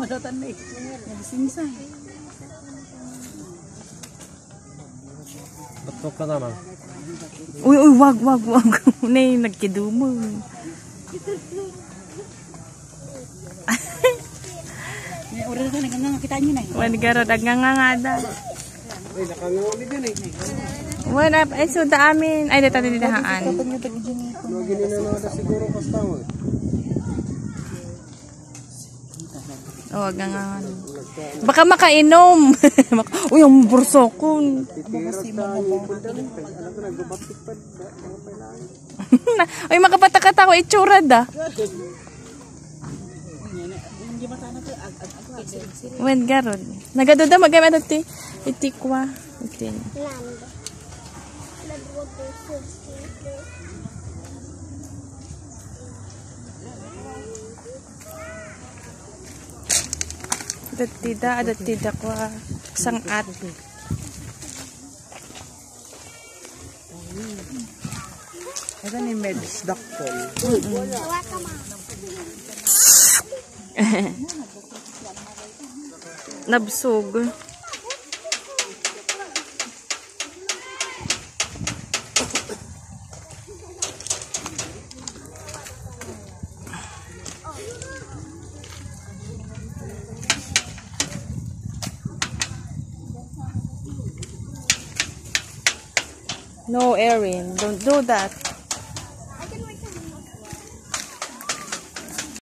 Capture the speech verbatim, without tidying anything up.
Balutan na eh. Nagsingsay. Batok ka naman. Uy, uy, wag, wag, wag. Nay, nagkidumong. May ura na naganganga kita nyo na eh. Wan garo, nagangangada. Ay, nakangawali dyan eh. What up? Ay, so da amin. Ay, dito tinidahaan. Maginin na na siguro kastango eh. Oh, wag nga. Baka makainom. Uy, ang bursokon. Ay, makapatakata ko itsura da. Wen garod. Nagaduda magamit iti itikwa. Itin. Adat tida, adat tida ko sangat. Ito ni Meds Doctor. Nabsog. No, Erin, don't do that.